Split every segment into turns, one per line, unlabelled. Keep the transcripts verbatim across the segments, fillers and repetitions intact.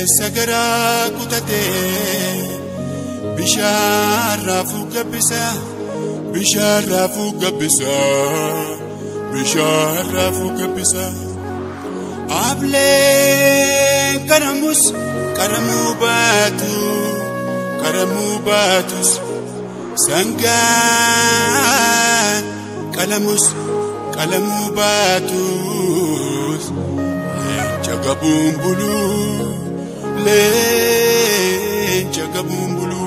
sagara kutate bishaan raafuu gabbisa bishaan raafuu gabbisa bishaan raafuu gabbisa ablee karamus karamuu baatu karamuu baatus sangaan kalamus kalamuu baatus leenca bumbulu leenca bumbulu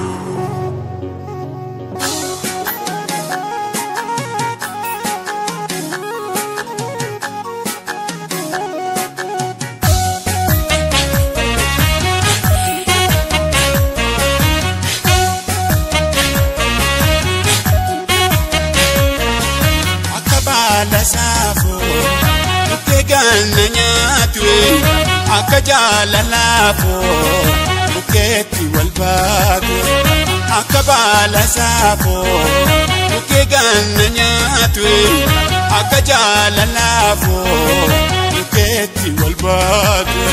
Safo ukegana nyatwe akajala lafo uketi walbago akabala safo ukegana nyatwe akajala lafo uketi walbago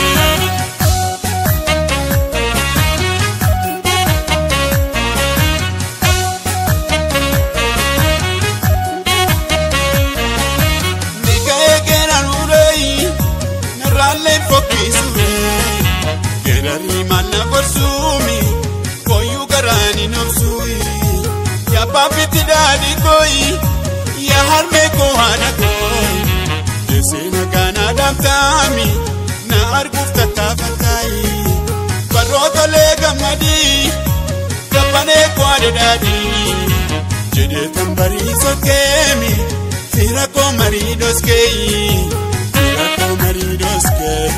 Gerani mana bersumi, koyu garani nafsui. Ya papi tidak dikoi, ya harme ko hana koi. Desena gana dam tami, na arguf tatafatai. Baroto lega madi, kapane ko ade dadi. Jede tambari sokemi, fira ko maridos kei, fira ko maridos kei.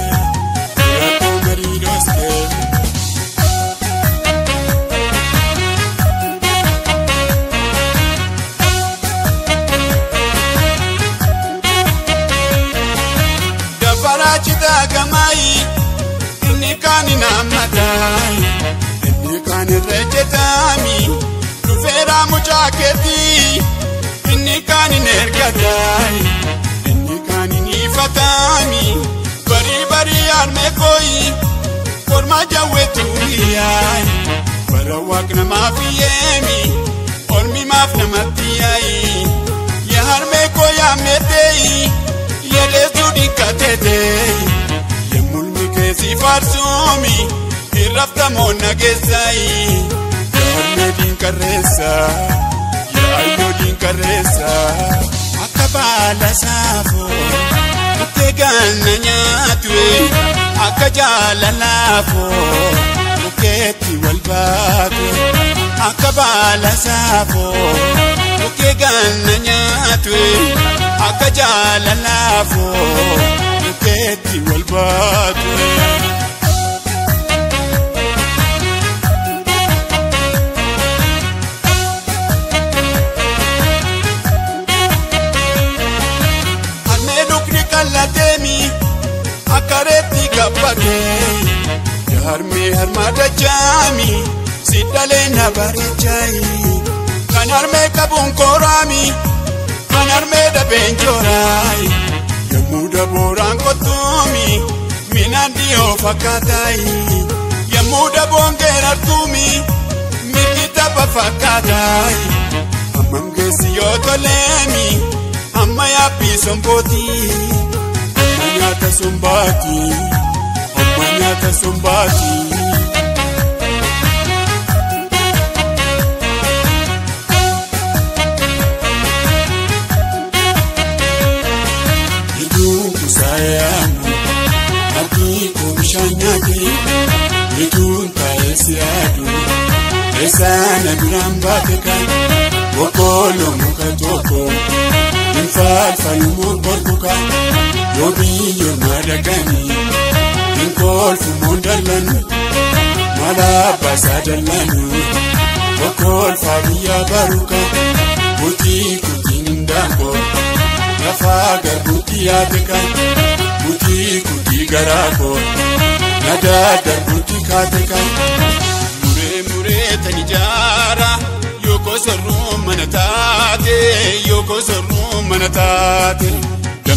Dafarachita gamai, inni kani namadai, inni kani rejetami, rufera muchaketi, inni kani nergatai, inni kani nifatami. Bari bari arme koi, forma jawetu liyai. Bara wakna mafiyemi, ormi mafna matiyai. Ya arme koya metei, ya lesu di katetei. Ya mulmi kesi farsumi, irafta mona gesai. Ya arme din karesa, ya ayo din karesa. Akabala safo. Ukegana nyatwe akajala lafo uketi walbago akabala safo ukegana nyatwe akajala lafo uketi walbago Akareti kapake Harme harmada jami Sidale na barichai Kan harme kabun korami Kan harme da benjorai Yamuda boran kotumi Minandi o fakatai Yamuda bonger artumi Mirgita pa fakatai Amangesi yotolemi Amma ya pisompoti Amanyata sumbati, amanyata sumbati. Itu sayangu, hati kumshanyaki. Itu taesiadu, esana durambateka. Wokolo mukatoko, infalfa lumurborbuka. Yobi yor madagani, inkol fumondalan, malaba sadalanu, wakol fabiya baruka, buti kuti nindambo, nafagar buti ateka, buti kuti garako, nadadar buti kateka, mure mure tanijara, yoko sarum manatate, yoko sarum manatate.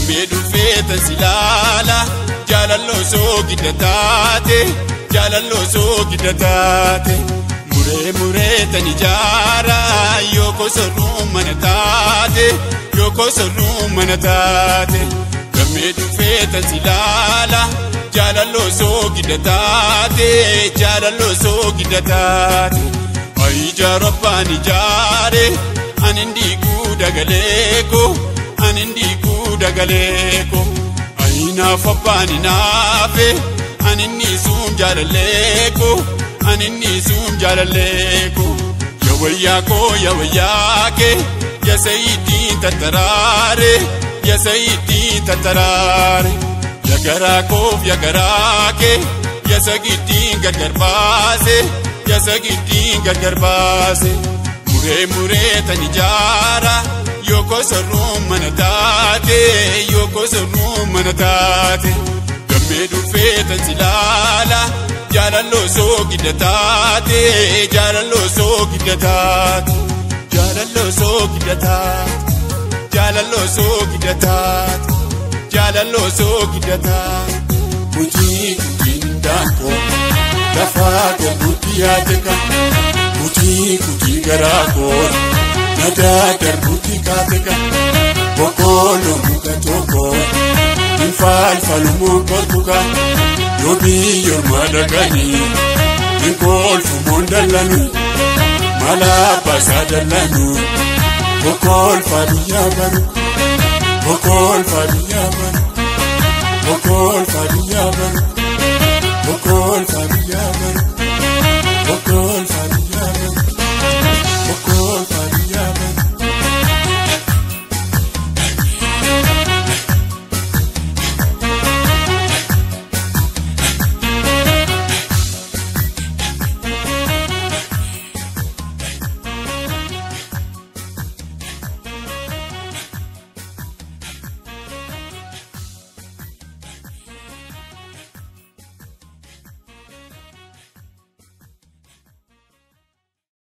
gammee dhufeetan silaala jaalalloo soo gidda taate jaalalloo soo gidda taate muree mureetan ijaara yookoo sorruun mana taate yookoo sorruun mana taate gammee dhufeetan silaala jaalalloo soo gidda taate jaalalloo soo gidda taate ijaaro abbaan ijaare anin diiguu dagaleeko anin diiguu dagaleeko ayinaaf abbaan inaafe anin niisuun jaalalleeko anin niisuun jaalalleeko yawayyaa koo yawayyaa kee yasayiitiin tattaraare yasayiitiin tattaraare yagaraa koof yagaraa kee yasagiitiin gargar baase yasagiitiin gargar baase muree mureetan ijaara yookoo sorruun mana taate yookoo sorruun mana taate gammee dhufeetan silaala jaalalloo soo gidda taate jaalalloo soo gidda taate jaalalloo soo gidda taate jaalalloo soo gidda taate jaalalloo soo gidda taate kutii kutiin daakoo lafaa darbuutti yaadeka kutii kutii garaa koo nadaa darbuutti kaateka boqqolloo muka tokko infaalfalumoo kolfuka yoo biyyoormaa dhaqanii inkolfumoon dallanu malaa baasaa dallanu boqqolfaa biyyaa baru boqqolfaa biyyaa baru.